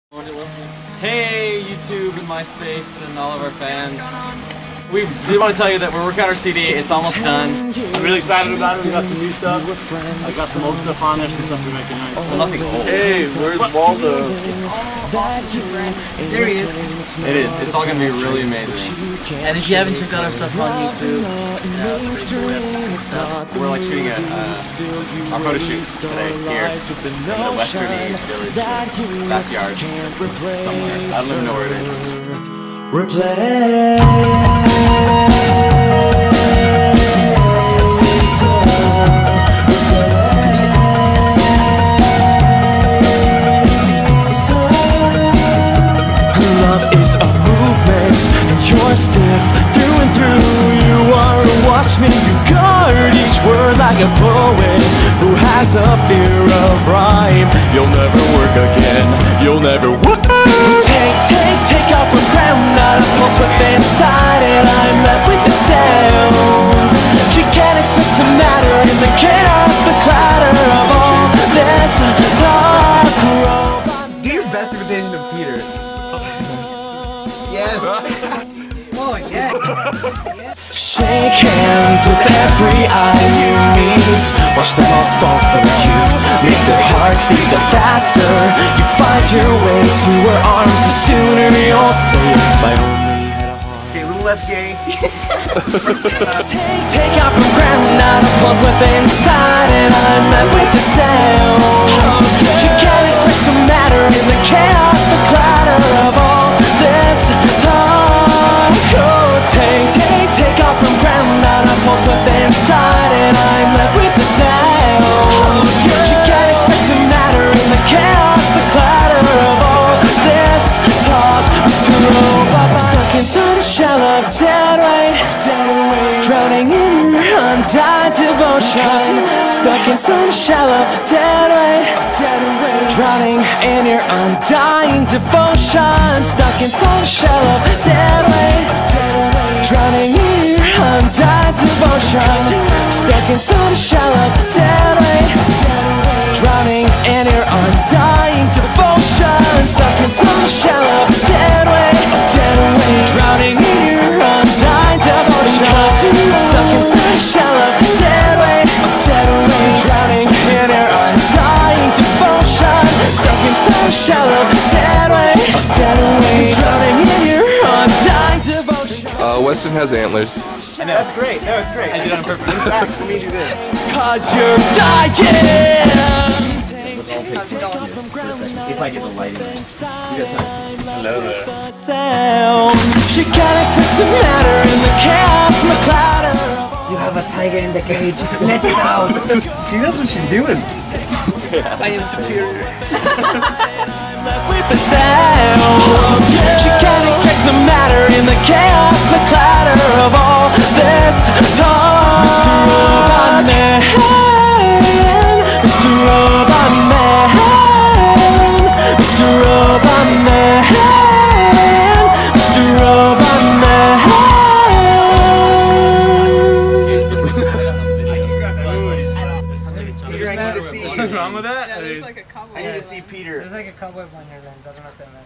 Hey YouTube and MySpace and all of our fans. We did want to tell you that we're working on our CD. It's almost done. I'm really excited about it. We got some new stuff. I got some old stuff on there, some stuff we're making nice. Well, nothing old. Hey, where's Waldo? There he is. It is. It's all gonna be really amazing. And if you haven't checked out our stuff on YouTube, We're like shooting our photo shoot today here in the westerny village backyard somewhere. I don't even know where it is. Love is a movement, and you're stiff through and through. You are a watchman, you guard each word like a poet who has a fear of rhyme. You'll never work again, you'll never work. Take off from ground, not a pulse within inside, and I'm left with the sound. She can't expect to matter in the chaos, the clatter of all this talk. Do your best imitation of Peter. Yes. oh yeah. Shake hands with every eye you meet. Watch them all fall for you. Make their hearts beat the faster. You find your way to her arms. The sooner you'll say, if I only had a heart. Okay, a little less gay. Take off from ground, not a pulse within inside, and I'm left with the sound. You can't expect to matter in the chaos, the clatter of all this talk. Oh, take off from ground, not a pulse within inside, and I'm left with the sound. You can't expect to matter in the chaos, the clatter of all this talk. Mr. Robot, stuck inside a shell of dead weight, drowning in your undying devotion. Stuck inside a shell of dead weight, drowning in your undying devotion. Stuck inside a shell of dead weight, drowning in your undying devotion. Stuck inside a shell of dead weight, drowning in your undying devotion. Stuck inside a shell of dead weight, drowning in your undying devotion. Stuck inside a shell of dead weight, drowning in your undying devotion. Stuck inside a shell of dead weight, drowning in your undying devotion. Weston has antlers. I know. That's great. No, it's great. I did it on purpose. That's for me to do. Cause you're dying. If I get the lighting. You got time. Hello there. She can't expect to matter in the chaos, the clatter. You have a tiger in the cage. Let it out. She knows what she's doing. I am superior. Left with the sound. She can't expect to matter in the chaos, the clatter of all this talk. Mr. Robot Man, Mr. Robot Man, Mr. Robot Man, Mr. Robot Man. There's something wrong with that? Yeah, there's like a couple. I need to see Peter. There's like a cobweb on your lens. I don't know if that matters.